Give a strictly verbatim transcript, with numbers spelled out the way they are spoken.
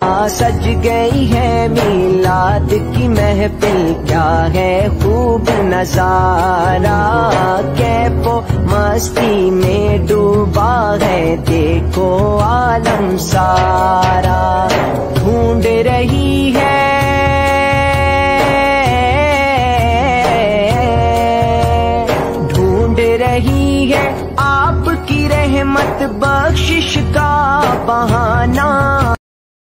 सज गई है मीलाद की महफिल, क्या है खूब नजारा। कैफो मस्ती में डूबा है देखो आलम सारा। ढूंढ रही है ढूंढ रही है आपकी रहमत बख्शिश का बहाना।